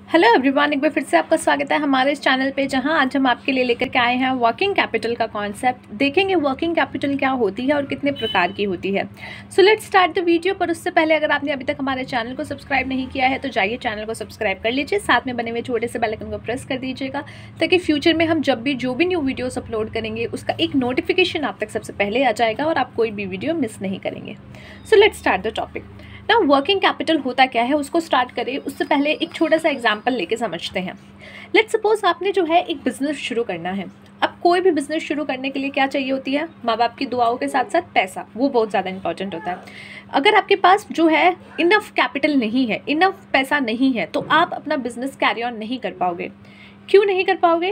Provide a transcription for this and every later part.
Hello everyone, एक बार फिर से आपका स्वागत है हमारे इस चैनल पे, जहां आज हम आपके लिए लेकर के आए हैं वर्किंग कैपिटल का कॉन्सेप्ट। देखेंगे वर्किंग कैपिटल क्या होती है और कितने प्रकार की होती है। So let's start the video. पर उससे पहले अगर आपने अभी तक हमारे चैनल को सब्सक्राइब नहीं किया है तो जाइए चैनल को सब्सक्राइब कर लीजिए, साथ में बने हुए छोटे से बेल आइकन को प्रेस कर दीजिएगा, ताकि फ्यूचर में हम जब भी जो भी न्यू वीडियोस अपलोड करेंगे उसका एक नोटिफिकेशन आप तक सबसे पहले आ जाएगा और आप कोई भी वीडियो मिस नहीं करेंगे। So let's start the topic. ना वर्किंग कैपिटल होता क्या है उसको स्टार्ट करें उससे पहले एक छोटा सा एग्जांपल लेके समझते हैं। लेट्स सपोज आपने जो है एक बिजनेस शुरू करना है। अब कोई भी बिजनेस शुरू करने के लिए क्या चाहिए होती है? माँ बाप की दुआओं के साथ साथ पैसा, वो बहुत ज़्यादा इंपॉर्टेंट होता है। अगर आपके पास जो है इनफ कैपिटल नहीं है, इनफ पैसा नहीं है, तो आप अपना बिजनेस कैरी ऑन नहीं कर पाओगे। क्यों नहीं कर पाओगे?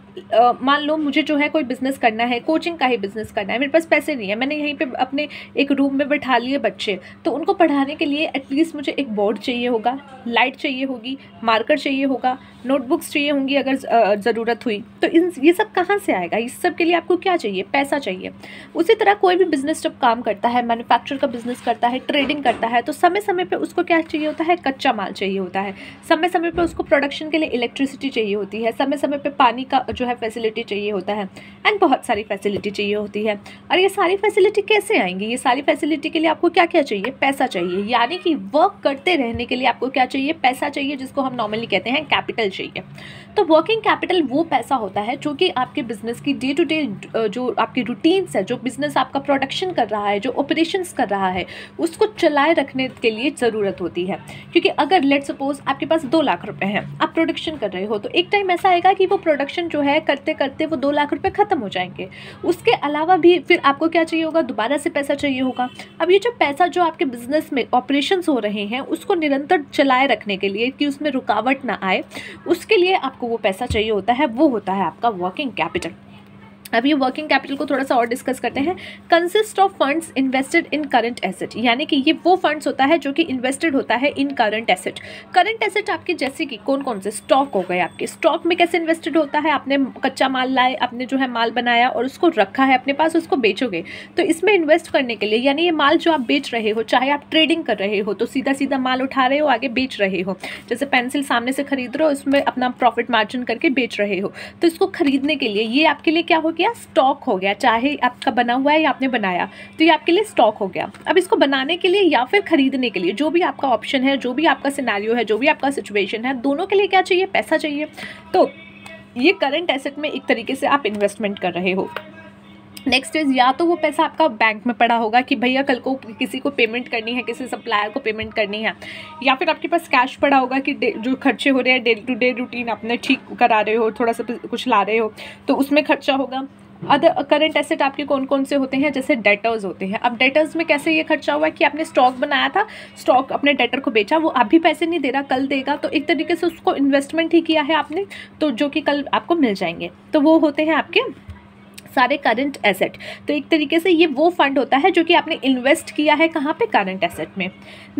अब मान लो मुझे जो है कोई बिज़नेस करना है, कोचिंग का ही बिज़नेस करना है, मेरे पास पैसे नहीं है, मैंने यहीं पे अपने एक रूम में बैठा लिए बच्चे, तो उनको पढ़ाने के लिए एटलीस्ट मुझे एक बोर्ड चाहिए होगा, लाइट चाहिए होगी, मार्कर चाहिए होगा, नोटबुक्स चाहिए होंगी अगर ज़रूरत हुई। तो ये सब कहाँ से आएगा? इस सब के लिए आपको क्या चाहिए? पैसा चाहिए। उसी तरह कोई भी बिज़नेस जब काम करता है, मैन्युफैक्चर का बिज़नेस करता है, ट्रेडिंग करता है, तो समय समय पर उसको क्या चाहिए होता है? कच्चा माल चाहिए होता है। समय समय पर उसको प्रोडक्शन के लिए इलेक्ट्रिसिटी चाहिए होती है, समय समय पे पानी का जो है फैसिलिटी चाहिए होता है, एंड बहुत सारी फैसिलिटी चाहिए होती है। और ये सारी फैसिलिटी कैसे आएंगी? ये सारी फैसिलिटी के लिए आपको क्या क्या चाहिए? पैसा चाहिए। यानी कि वर्क करते रहने के लिए आपको क्या चाहिए? पैसा चाहिए, जिसको हम नॉर्मली कहते हैं कैपिटल चाहिए। तो वर्किंग कैपिटल वो पैसा होता है जो कि आपके बिजनेस की डे टू डे जो आपकी रूटीन्स है, जो बिजनेस आपका प्रोडक्शन कर रहा है, जो ऑपरेशंस कर रहा है, उसको चलाए रखने के लिए ज़रूरत होती है। क्योंकि अगर लेट सपोज आपके पास 2 लाख रुपए हैं, आप प्रोडक्शन कर रहे हो, तो एक टाइम ऐसा आएगा कि वो प्रोडक्शन जो है करते करते वो 2 लाख रुपए ख़त्म हो जाएंगे। उसके अलावा भी फिर आपको क्या चाहिए होगा? दोबारा से पैसा चाहिए होगा। अब ये जो पैसा जो आपके बिजनेस में ऑपरेशंस हो रहे हैं उसको निरंतर चलाए रखने के लिए, कि उसमें रुकावट ना आए, उसके लिए आपको वो पैसा चाहिए होता है। वो होता है आपका वर्किंग कैपिटल। अब ये वर्किंग कैपिटल को थोड़ा सा और डिस्कस करते हैं। Consist of funds invested in current asset, यानी कि ये वो फंड्स होता है जो कि इन्वेस्टेड होता है in current asset. Current asset आपके जैसे कि कौन कौन से? स्टॉक हो गए आपके। स्टॉक में कैसे इन्वेस्टेड होता है? आपने कच्चा माल लाए, आपने जो है माल बनाया और उसको रखा है अपने पास, उसको बेचोगे, तो इसमें इन्वेस्ट करने के लिए, यानी ये माल जो आप बेच रहे हो, चाहे आप ट्रेडिंग कर रहे हो तो सीधा सीधा माल उठा रहे हो, आगे बेच रहे हो, जैसे पेंसिल सामने से खरीद रहे हो, उसमें अपना प्रॉफिट मार्जिन करके बेच रहे हो, तो इसको खरीदने के लिए ये आपके लिए क्या हो गया? स्टॉक हो गया। चाहे आपका बना हुआ है या आपने बनाया, तो ये आपके लिए स्टॉक हो गया। अब इसको बनाने के लिए या फिर खरीदने के लिए, जो भी आपका ऑप्शन है, जो भी आपका सिनेरियो है, जो भी आपका सिचुएशन है, दोनों के लिए क्या चाहिए? पैसा चाहिए। तो ये करंट एसेट में एक तरीके से आप इन्वेस्टमेंट कर रहे हो। नेक्स्ट इज, या तो वो पैसा आपका बैंक में पड़ा होगा कि भैया कल को किसी को पेमेंट करनी है, किसी सप्लायर को पेमेंट करनी है, या फिर आपके पास कैश पड़ा होगा कि जो खर्चे हो रहे हैं, डे टू डे रूटीन अपने ठीक करा रहे हो, थोड़ा सा कुछ ला रहे हो, तो उसमें खर्चा होगा। अदर करंट एसेट आपके कौन कौन से होते हैं? जैसे डेटर्स होते हैं। अब डेटर्स में कैसे ये खर्चा हुआ कि आपने स्टॉक बनाया था, स्टॉक अपने डेटर को बेचा, वो अभी पैसे नहीं दे रहा, कल देगा, तो एक तरीके से उसको इन्वेस्टमेंट ही किया है आपने, तो जो कि कल आपको मिल जाएंगे, तो वो होते हैं आपके सारे करंट एसेट। तो एक तरीके से ये वो फंड होता है जो कि आपने इन्वेस्ट किया है कहाँ पे? करंट एसेट में।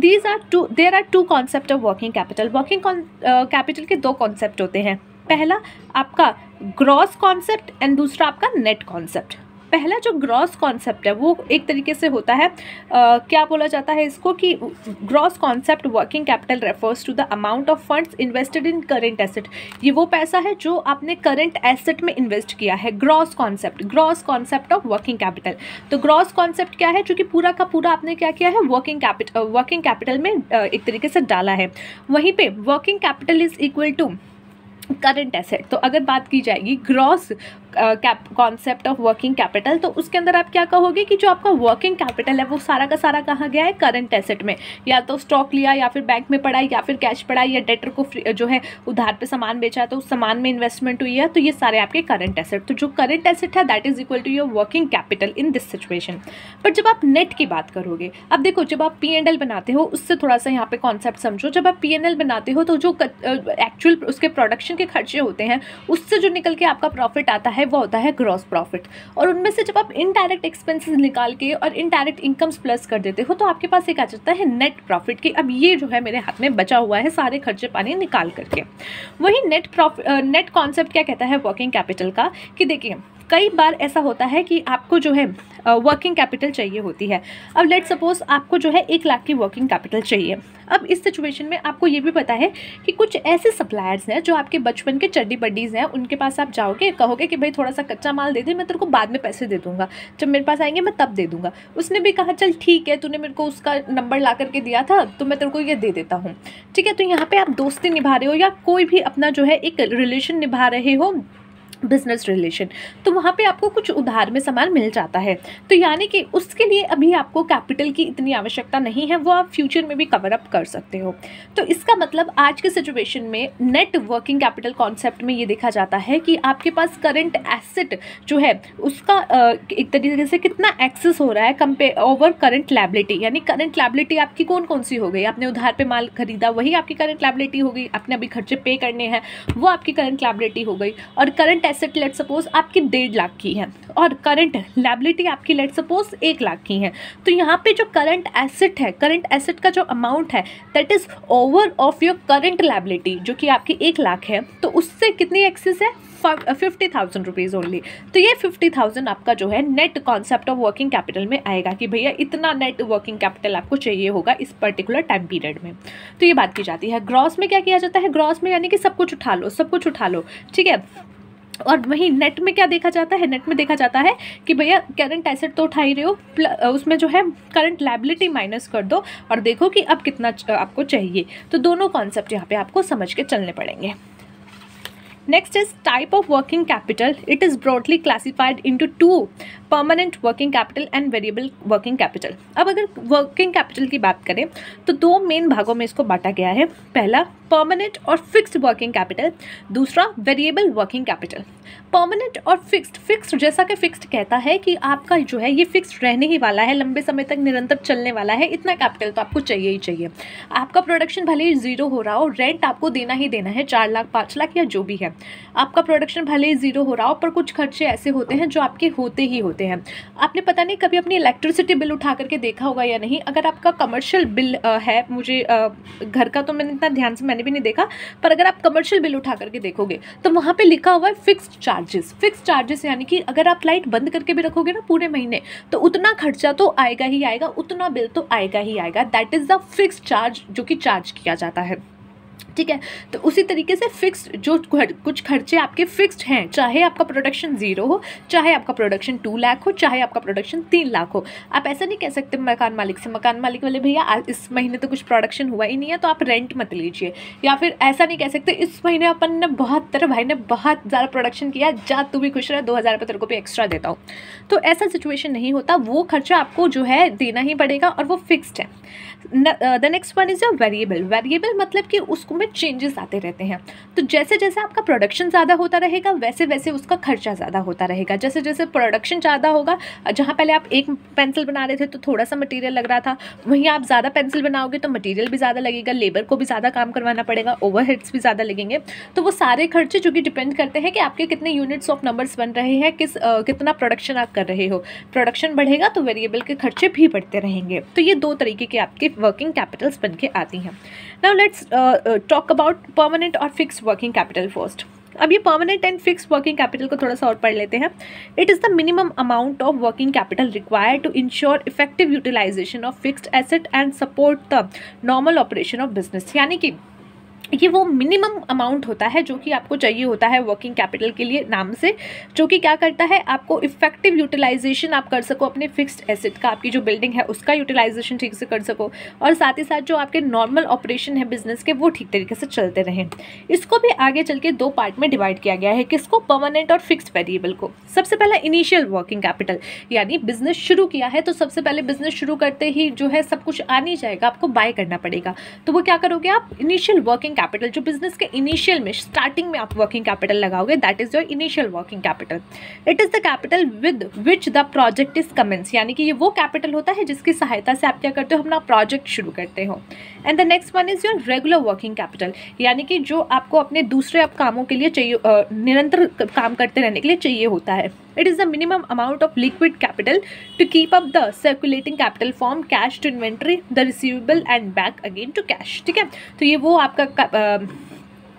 There are two concept of working capital. Working capital के 2 कॉन्सेप्ट होते हैं। पहला आपका ग्रॉस कॉन्सेप्ट एंड दूसरा आपका नेट कॉन्सेप्ट। पहला जो ग्रॉस कॉन्सेप्ट है वो एक तरीके से होता है, क्या बोला जाता है इसको, कि gross concept working capital refers to the amount of funds invested in current asset. ये वो पैसा है जो आपने करंट एसेट में इन्वेस्ट किया है। Gross concept of working capital. तो ग्रॉस कॉन्सेप्ट क्या है? जो कि पूरा का पूरा आपने क्या किया है? वर्किंग कैपिटल में एक तरीके से डाला है। वहीं पे working capital is equal to current asset. तो अगर बात की जाएगी gross concept of working capital, तो उसके अंदर आप क्या कहोगे कि जो आपका वर्किंग कैपिटल है वो सारा का सारा कहाँ गया है? करंट एसेट में। या तो स्टॉक लिया, या फिर बैंक में पड़ा, या फिर कैश पड़ा, या डेटर को जो है उधार पे सामान बेचा तो उस सामान में इन्वेस्टमेंट हुई है, तो ये सारे आपके करंट एसेट। तो जो करंट एसेट है that is equal to your working capital in this situation. But जब आप नेट की बात करोगे, अब देखो जब आप P&L बनाते हो, उससे थोड़ा सा यहाँ पे कॉन्सेप्ट समझो। जब आप P&L बनाते हो तो जो एक्चुअल उसके प्रोडक्शन के खर्चे होते हैं, उससे जो निकल के आपका प्रॉफिट आता है वो होता है ग्रॉस प्रॉफिट। और उनमें से जब आप इनडायरेक्ट एक्सपेंसेस निकाल के और इनडायरेक्ट इनकम्स प्लस कर देते हो, तो आपके पास एक आ जाता है नेट प्रॉफिट की अब ये जो है मेरे हाथ में बचा हुआ है सारे खर्चे पानी निकाल करके। वही नेट कॉन्सेप्ट क्या कहता है वर्किंग कैपिटल का, कि देखिए कई बार ऐसा होता है कि आपको जो है वर्किंग कैपिटल चाहिए होती है। अब लेट सपोज आपको जो है 1 लाख की वर्किंग कैपिटल चाहिए। अब इस सिचुएशन में आपको ये भी पता है कि कुछ ऐसे सप्लायर्स हैं जो आपके बचपन के चड्डी बड्डीज़ हैं, उनके पास आप जाओगे, कहोगे कि भाई थोड़ा सा कच्चा माल दे दे, मैं तेरे को बाद में पैसे दे दूंगा, जब मेरे पास आएंगे मैं तब दे दूंगा। उसने भी कहा चल ठीक है, तूने मेरे को उसका नंबर ला करके दिया था तो मैं तेरे को ये दे देता हूँ, ठीक है। तो यहाँ पे आप दोस्ती निभा रहे हो या कोई भी अपना जो है एक रिलेशन निभा रहे हो, बिजनेस रिलेशन, तो वहाँ पे आपको कुछ उधार में सामान मिल जाता है। तो यानी कि उसके लिए अभी आपको कैपिटल की इतनी आवश्यकता नहीं है, वो आप फ्यूचर में भी कवर अप कर सकते हो। तो इसका मतलब आज के सिचुएशन में नेट वर्किंग कैपिटल कॉन्सेप्ट में ये देखा जाता है कि आपके पास करंट एसेट जो है उसका एक तरीके से कितना एक्सेस हो रहा है कंपेयर ओवर करंट लायबिलिटी। यानी करंट लायबिलिटी आपकी कौन कौन सी हो गई, आपने उधार पे माल खरीदा वही आपकी करंट लायबिलिटी हो गई, आपने अभी खर्चे पे करने हैं वो आपकी करंट लायबिलिटी हो गई, और करंट एसेट लेट सपोज आपकी 1.5 लाख की है और करंट लायबिलिटी आपकी लेट सपोज 1 लाख की है। तो यहाँ पे जो करंट एसेट है, करंट एसेट का जो अमाउंट है that is over of your current liability जो कि आपकी 1 लाख है, तो उससे कितनी एक्सेस है 50,000 रुपीज़ ओनली। तो ये 50,000 आपका जो है net concept of working capital में आएगा कि भैया इतना नेट वर्किंग कैपिटल आपको चाहिए होगा इस पर्टिकुलर टाइम पीरियड में। तो ये बात की जाती है। ग्रॉस में क्या किया जाता है, ग्रॉस में यानी कि सब कुछ उठा लो, सब कुछ उठा लो, ठीक है। और वहीं नेट में क्या देखा जाता है, नेट में देखा जाता है कि भैया करंट एसेट तो उठा ही रहे हो, उसमें जो है करंट लायबिलिटी माइनस कर दो और देखो कि अब कितना आपको चाहिए। तो दोनों कॉन्सेप्ट यहाँ पे आपको समझ के चलने पड़ेंगे। Next is type of working capital. It is broadly classified into 2, permanent working capital and variable working capital. अब अगर working capital की बात करें तो 2 मेन भागों में इसको बांटा गया है। पहला परमानेंट और फिक्स्ड वर्किंग कैपिटल, दूसरा वेरिएबल वर्किंग कैपिटल। परमानेंट और फिक्स्ड जैसा कि फिक्स्ड कहता है कि आपका जो है ये फिक्स्ड रहने ही वाला है, लंबे समय तक निरंतर चलने वाला है, इतना कैपिटल तो आपको चाहिए ही चाहिए। आपका प्रोडक्शन भले ही 0 हो रहा हो, रेंट आपको देना ही देना है, 4 लाख 5 लाख या जो भी है। आपका प्रोडक्शन भले ही 0 हो रहा हो पर कुछ खर्चे ऐसे होते हैं जो आपके होते ही होते हैं। आपने पता नहीं कभी अपनी इलेक्ट्रिसिटी बिल उठा करके देखा होगा या नहीं। अगर आपका कमर्शियल बिल है, मुझे घर का तो मैंने इतना ध्यान से मैंने भी नहीं देखा, पर अगर आप कमर्शियल बिल उठा करके देखोगे तो वहाँ पे लिखा हुआ है फिक्स्ड चार्जेस। फिक्स्ड चार्जेस यानी कि अगर आप लाइट बंद करके भी रखोगे ना पूरे महीने तो उतना खर्चा तो आएगा ही आएगा, उतना बिल तो आएगा ही आएगा। That is the fixed charge जो कि चार्ज किया जाता है, ठीक है। तो उसी तरीके से फिक्स्ड जो कुछ खर्चे आपके फिक्स्ड हैं, चाहे आपका प्रोडक्शन 0 हो, चाहे आपका प्रोडक्शन 2 लाख हो, चाहे आपका प्रोडक्शन 3 लाख हो। आप ऐसा नहीं कह सकते मकान मालिक से, मकान मालिक वाले भैया इस महीने तो कुछ प्रोडक्शन हुआ ही नहीं है तो आप रेंट मत लीजिए, या फिर ऐसा नहीं कह सकते इस महीने अपन ने तेरे भाई ने बहुत ज़्यादा प्रोडक्शन किया, जा तू भी खुश रहे, 2,000 रुपये तेरे को भी एक्स्ट्रा देता हूँ। तो ऐसा सिचुएशन नहीं होता, वो खर्चा आपको जो है देना ही पड़ेगा और वो फिक्स्ड है। The next one is a variable. Variable मतलब कि उसको में चेंजेस आते रहते हैं। तो जैसे जैसे आपका प्रोडक्शन ज़्यादा होता रहेगा वैसे वैसे उसका खर्चा ज़्यादा होता रहेगा। जैसे जैसे प्रोडक्शन ज़्यादा होगा, जहाँ पहले आप एक पेंसिल बना रहे थे तो थोड़ा सा मटेरियल लग रहा था, वहीं आप ज़्यादा पेंसिल बनाओगे तो मटेरियल भी ज़्यादा लगेगा, लेबर को भी ज़्यादा काम करवाना पड़ेगा, ओवरहेड्स भी ज़्यादा लगेंगे। तो वो सारे खर्चे जो कि डिपेंड करते हैं कि आपके कितने यूनिट्स ऑफ नंबर्स बन रहे हैं, कितना प्रोडक्शन आप कर रहे हो। प्रोडक्शन बढ़ेगा तो वेरिएबल के खर्चे भी बढ़ते रहेंगे। तो ये 2 तरीके के आपके वर्किंग कैपिटल्स बन के आती हैं। Now let's talk about permanent और फिक्स्ड वर्किंग कैपिटल फर्स्ट। अब ये permanent and fixed working capital को थोड़ा सा और पढ़ लेते हैं। It is the minimum amount of working capital required to ensure effective utilisation of fixed asset and support the normal operation of business. यानी कि ये वो मिनिमम अमाउंट होता है जो कि आपको चाहिए होता है वर्किंग कैपिटल के लिए नाम से, जो कि क्या करता है आपको इफेक्टिव यूटिलाइजेशन आप कर सको अपने फिक्स्ड एसेट का, आपकी जो बिल्डिंग है उसका यूटिलाइजेशन ठीक से कर सको, और साथ ही साथ जो आपके नॉर्मल ऑपरेशन है बिजनेस के वो ठीक तरीके से चलते रहें। इसको भी आगे चल के 2 पार्ट में डिवाइड किया गया है। किसको? परमानेंट और फिक्स्ड वेरिएबल को। सबसे पहला इनिशियल वर्किंग कैपिटल, यानी बिजनेस शुरू किया है तो सबसे पहले बिजनेस शुरू करते ही जो है सब कुछ आ नहीं जाएगा, आपको बाय करना पड़ेगा। तो वो क्या करोगे आप? इनिशियल वर्किंग कैपिटल, जो बिजनेस के इनिशियल में स्टार्टिंग में आप वर्किंग कैपिटल लगाओगे, that is your initial working capital. It is the capital with which the project is commence, यानी कि ये वो कैपिटल होता है जिसकी सहायता से आप क्या करते हो? अपना प्रोजेक्ट शुरू करते हो। And the next one is your regular working capital, यानी कि जो आपको अपने दूसरे आप कामों के लिए चाहिए, निरंतर काम करते रहने के लिए चाहिए होता है। It is the minimum amount of liquid capital to keep up the circulating capital from cash to inventory, the receivable and back again to cash। ठीक है, तो ये वो आपका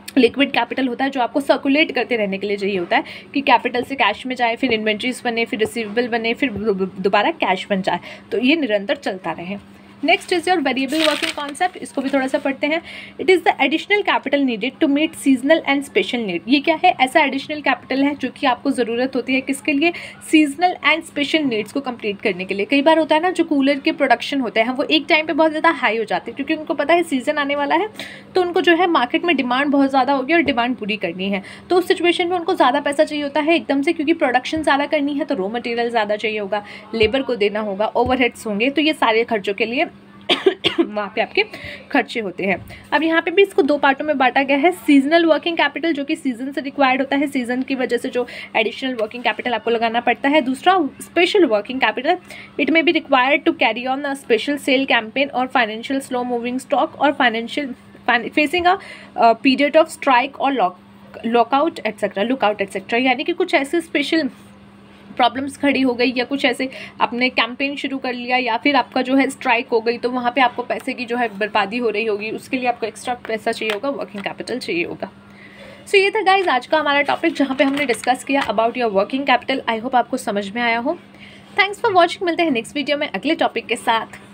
लिक्विड कैपिटल होता है जो आपको सर्कुलेट करते रहने के लिए चाहिए होता है कि कैपिटल से कैश में जाए, फिर इन्वेंट्रीज बने, फिर रिसीवेबल बने, फिर दोबारा कैश बन जाए, तो ये निरंतर चलता रहे। Next is your variable working concept, इसको भी थोड़ा सा पढ़ते हैं। It is the additional capital needed to meet seasonal and special need. ये क्या है? ऐसा एडिशनल कैपिटल है जो कि आपको ज़रूरत होती है किसके लिए? सीजनल एंड स्पेशल नीड्स को कंप्लीट करने के लिए। कई बार होता है ना, जो कूलर के प्रोडक्शन होते हैं वो एक टाइम पे बहुत ज़्यादा हाई हो जाते हैं क्योंकि उनको पता है सीजन आने वाला है, तो उनको जो है मार्केट में डिमांड बहुत ज़्यादा होगी और डिमांड पूरी करनी है। तो उस सिचुएशन में उनको ज़्यादा पैसा चाहिए होता है एकदम से, क्योंकि प्रोडक्शन ज़्यादा करनी है तो रॉ मटेरियल ज़्यादा चाहिए होगा, लेबर को देना होगा, ओवरहेड्स होंगे, तो ये सारे खर्चों के लिए वहाँ पे आपके खर्चे होते हैं। अब यहाँ पे भी इसको दो पार्टों में बांटा गया है। सीजनल वर्किंग कैपिटल जो कि सीजन से रिक्वायर्ड होता है, सीजन की वजह से जो एडिशनल वर्किंग कैपिटल आपको लगाना पड़ता है। दूसरा special working capital, it may be required to carry on a special sale campaign और फाइनेंशियल स्लो मूविंग स्टॉक और financial facing a period of strike और लॉकआउट एटसेट्रा, यानी कि कुछ ऐसे स्पेशल प्रॉब्लम्स खड़ी हो गई या कुछ ऐसे आपने कैंपेन शुरू कर लिया या फिर आपका जो है स्ट्राइक हो गई, तो वहाँ पे आपको पैसे की जो है बर्बादी हो रही होगी, उसके लिए आपको एक्स्ट्रा पैसा चाहिए होगा, वर्किंग कैपिटल चाहिए होगा। सो ये था गाइज आज का हमारा टॉपिक जहाँ पे हमने डिस्कस किया about your working capital. I hope आपको समझ में आया हो। Thanks for watching. मिलते हैं नेक्स्ट वीडियो में अगले टॉपिक के साथ।